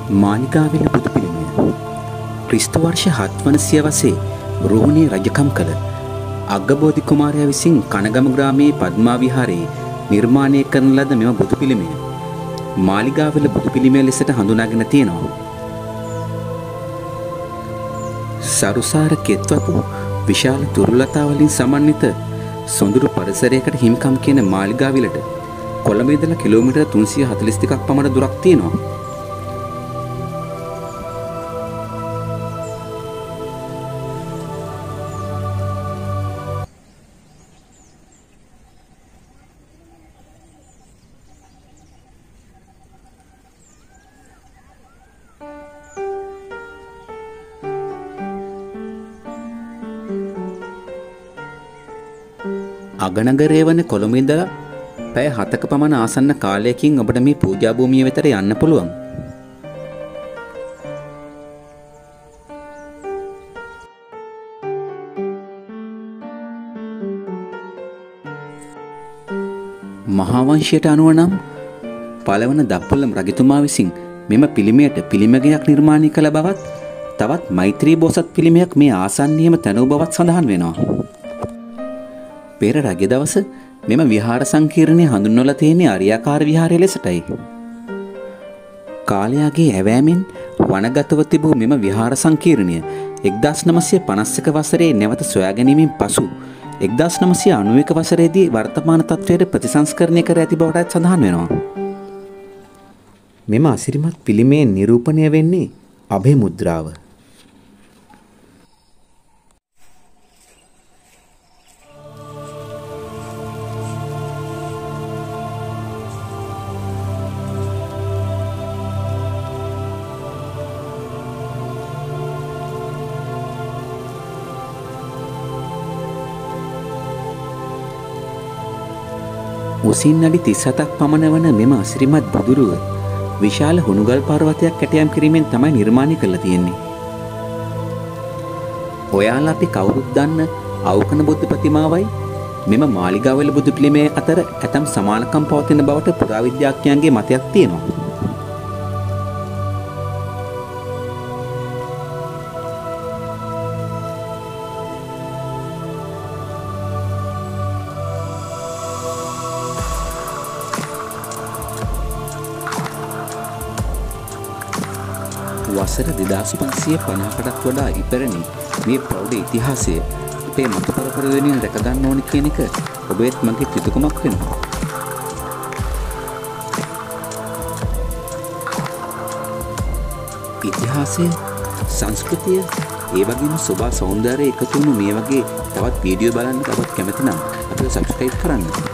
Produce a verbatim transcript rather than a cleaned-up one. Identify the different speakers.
Speaker 1: මාලිගාවිල බුදු පිළිමය ක්‍රිස්තු වර්ෂ හත්වන සියවසේ රුහුණේ රජකම් කළ අග්ගබෝධි කුමාරයා විසින් කනගම ග්‍රාමයේ පද්මා විහාරයේ නිර්මාණය කරන ලද මෙම බුදු පිළිමය මාලිගාවිල බුදු පිළිමය ලෙසට හඳුනාගෙන තියෙනවා. සරුසාර කෙත්වතු විශාල දුර්ලතා වලින් සමන්විත සොඳුරු පරිසරයකට හිමිකම් කියන මාලිගාවිලට කොළඹ ඉඳලා කිලෝමීටර් තුන්සිය හතළිස් දෙකක් පමණ දුරක් තියෙනවා. අගනගරයේ වන කොළඹ ඉඳලා පැය හතක පමණ ආසන්න කාලයකින් ඔබට මේ පූජා භූමිය වෙතට යන්න පුළුවන්. මහා වංශයට අනුව නම් පළවන දප්පුලම් රජතුමා විසින් මෙම පිළිමයට පිළිමයක් නිර්මාණය කළ බවත් තවත් මෛත්‍රී බෝසත් පිළිමයක් මේ ආසන්නයේම තැනූ බවත් සඳහන් වෙනවා. පෙර රජ දවස මෙම විහාර සංකීර්ණය හඳුන්වලා තියෙන්නේ අරියාකාර විහාරය ලෙසටයි. කාලයාගේ ඇවෑමෙන් වනගතව තිබූ මෙම විහාර සංකීර්ණය එක්දාස් නවසිය පනස් එක වසරේ නැවත සොයා ගැනීමෙන් පසු එක්දාස් නවසිය අනූ එක වසරේදී වර්තමාන තත්ත්වයට ප්‍රතිසංස්කරණය කර ඇති බවටත් සඳහන් වෙනවා. මෙම අසිරිමත් පිළිමයෙන් නිරූපණය වෙන්නේ අභය මුද්‍රාව. උසින් අඩි තිස් හතක් පමණ වන මෙම අසිරිමත් බුදුරුව විශාල හුණුගල් පර්වතයක් කැටයම් කිරීමෙන් තමයි නිර්මාණය කරලා තියෙන්නේ. ඔයාලා අපි කවුරුත් දන්න අවකන බුද්ධ ප්‍රතිමාවයි මෙම මාලිගාවිල බුදු පිළිමය අතර ඇතම් සමානකම් පවතින බවට පුරාවිද්‍යාඥයන්ගේ මතයක් තියෙනවා. වසර දෙදාස් පන්සිය පනහකටත් වඩා ඉපැරණි මේ ප්‍රෞඩ ඉතිහාසය අපේ මතු පරපුර වෙනුවෙන් රැකගන්න ඕනි කියන එක ඔබේත් මගේ යුතුකමක් වෙනවා. ඉතිහාසය, සංස්කෘතිය, ඒ වගේම සෝභා සෞන්දර්යය එකතු වුණු මේ වගේ තවත් වීඩියෝ බලන්න තවත් කැමති නම් අපිව සබ්ස්ක්‍රයිබ් කරන්න.